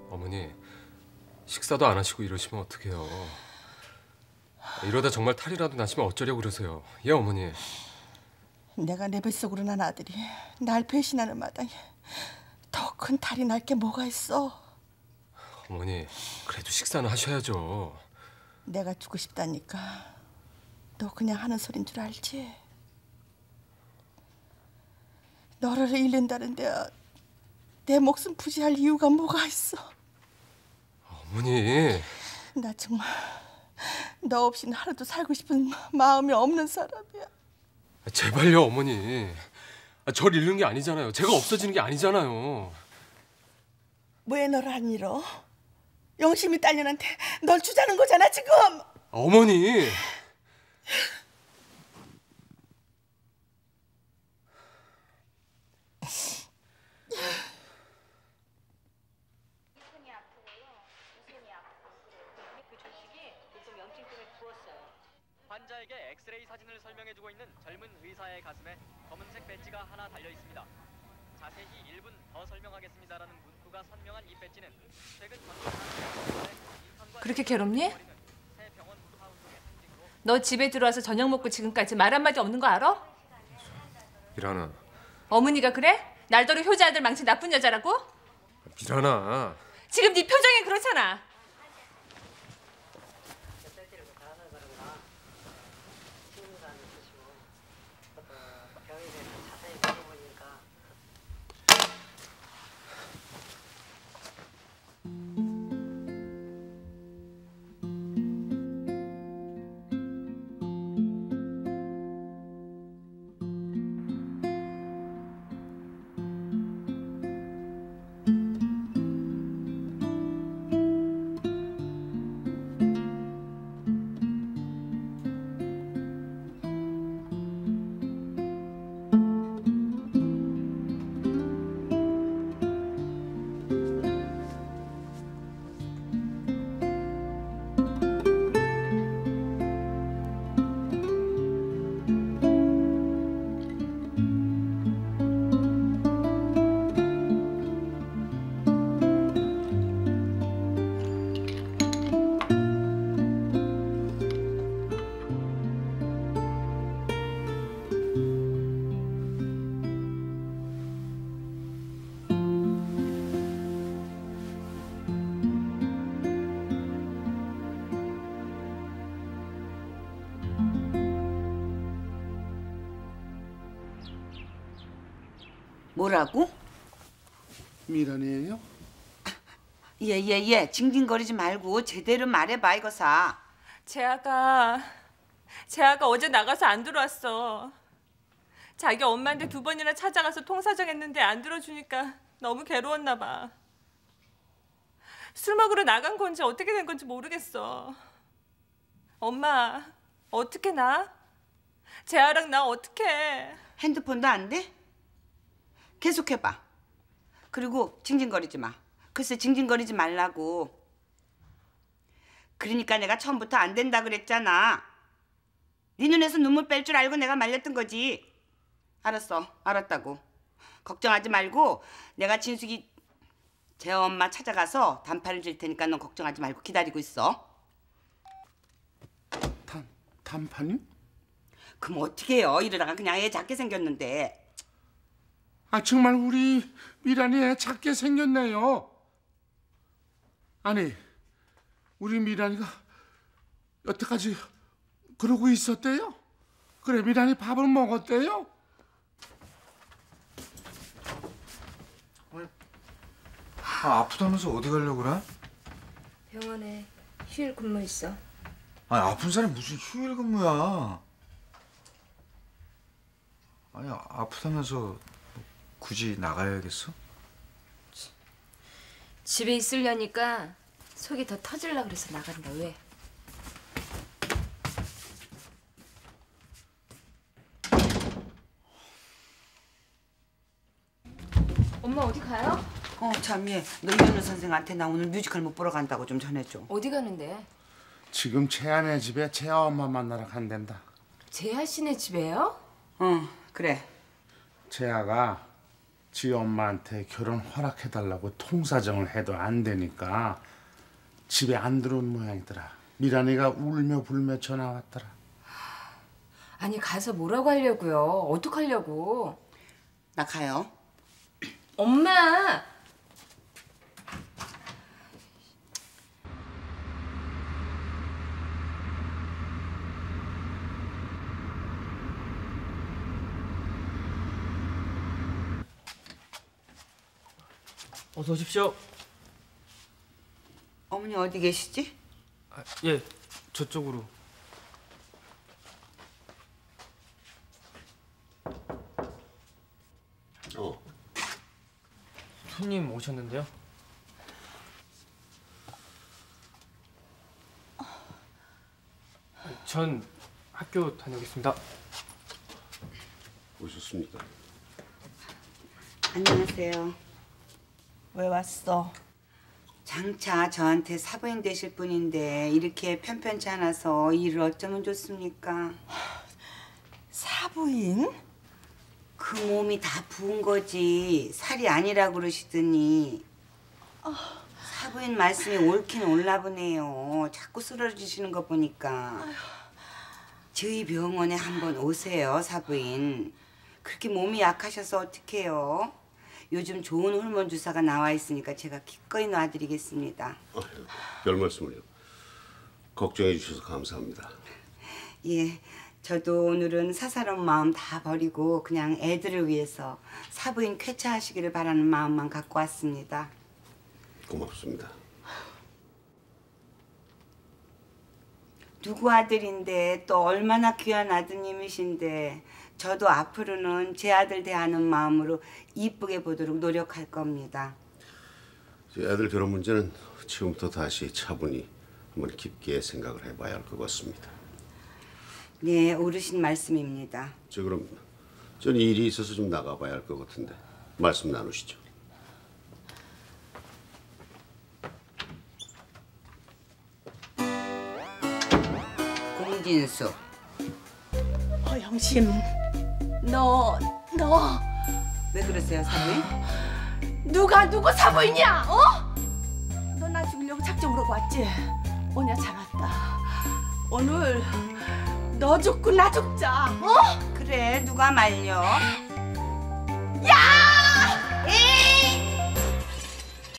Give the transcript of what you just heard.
어머니, 식사도 안 하시고 이러시면 어떡해요. 이러다 정말 탈이라도 나시면 어쩌려고 그러세요. 예, 어머니. 내가 내 뱃속으로 난 아들이 날 배신하는 마당에 더 큰 탈이 날 게 뭐가 있어. 어머니, 그래도 식사는 하셔야죠. 내가 죽고 싶다니까 너 그냥 하는 소린 줄 알지? 너를 잃는다는데 내 목숨 부지할 이유가 뭐가 있어. 어머니. 나 정말 너 없이는 하루도 살고 싶은 마음이 없는 사람이야. 제발요, 어머니. 절 잃는 게 아니잖아요. 제가 없어지는 게 아니잖아요. 왜 너를 안 잃어? 영심이 딸년한테 널 주자는 거잖아 지금. 어머니. 환자에게 엑스레이 사진을 설명해주고 있는 젊은 의사의 가슴에 검은색 배지가 하나 달려 있습니다. 자세히 1분 더 설명하겠습니다라는 문구가 선명한 이 배지는 최근 그렇게 괴롭니? 너 집에 들어와서 저녁 먹고 지금까지 말 한마디 없는 거 알아? 미란아. 어머니가 그래? 날더러 효자 아들 망친 나쁜 여자라고? 미란아. 지금 네 표정이 그렇잖아. 뭐라고? 미란이에요? 예. 징징거리지 말고 제대로 말해봐 이거사. 재아가 어제 나가서 안 들어왔어. 자기 엄마한테 2번이나 찾아가서 통사정했는데 안 들어주니까 너무 괴로웠나 봐. 술 먹으러 나간 건지 어떻게 된 건지 모르겠어. 엄마, 어떻게 나? 재아랑 나 어떻게? 핸드폰도 안 돼? 계속해봐. 그리고 징징거리지 마. 글쎄 징징거리지 말라고. 그러니까 내가 처음부터 안 된다 그랬잖아. 네 눈에서 눈물 뺄 줄 알고 내가 말렸던 거지. 알았어. 알았다고. 걱정하지 말고 내가 진숙이 제 엄마 찾아가서 단판을 줄 테니까 넌 걱정하지 말고 기다리고 있어. 단판이요? 그럼 어떻게 해요? 이러다가 그냥 애 작게 생겼는데. 아 정말 우리 미란이 애 작게 생겼네요. 아니 우리 미란이가 여태까지 그러고 있었대요? 그래 미란이 밥을 먹었대요? 아프다면서 어디 가려고 그래? 병원에 휴일 근무 있어. 아니 아픈 사람이 무슨 휴일 근무야. 아니 아프다면서 굳이 나가야겠어? 집에 있으려니까 속이 더 터질라 그래서 나간다. 왜? 엄마 어디 가요? 참예. 너 이현우 선생한테 나 오늘 뮤지컬 못 보러 간다고 좀 전해줘. 어디 가는데? 지금 채아네 집에 채아 엄마 만나러 간댄다. 재하 씨네 집에요? 그래. 채아가 지 엄마한테 결혼 허락해달라고 통사정을 해도 안 되니까 집에 안 들어온 모양이더라. 미란이가 울며 불며 전화 왔더라. 아니 가서 뭐라고 하려고요? 어떡하려고? 나 가요. 엄마! 어서 오십시오. 어머니 어디 계시지? 예, 저쪽으로. 손님 오셨는데요. 전 학교 다녀오겠습니다. 오셨습니까? 안녕하세요. 왜 왔어? 장차 저한테 사부인 되실 분인데 이렇게 편편치 않아서 일을 어쩌면 좋습니까? 사부인? 그 몸이 다 부은 거지 살이 아니라고 그러시더니 사부인 말씀이 옳긴 옳나 보네요. 자꾸 쓰러지시는 거 보니까. 저희 병원에 한번 오세요, 사부인. 그렇게 몸이 약하셔서 어떡해요? 요즘 좋은 호르몬 주사가 나와 있으니까 제가 기꺼이 놔드리겠습니다. 별 말씀을요. 걱정해 주셔서 감사합니다. 예, 저도 오늘은 사사로운 마음 다 버리고 그냥 애들을 위해서 사부인 쾌차하시기를 바라는 마음만 갖고 왔습니다. 고맙습니다. 누구 아들인데 또 얼마나 귀한 아드님이신데 저도 앞으로는 제 아들 대하는 마음으로 이쁘게 보도록 노력할 겁니다. 애들 결혼 문제는 지금부터 다시 차분히 한번 깊게 생각을 해봐야 할 것 같습니다. 네, 옳으신 말씀입니다. 그럼 전 일이 있어서 좀 나가봐야 할 것 같은데 말씀 나누시죠. 공진수. 허영심, 너 왜 그러세요, 사부인? 누가 누구 사부인이야? 어? 너 나 죽이려고 작정 으로 왔지? 오냐 잘 왔다. 오늘 너 죽고 나 죽자. 어? 그래, 누가 말려? 야!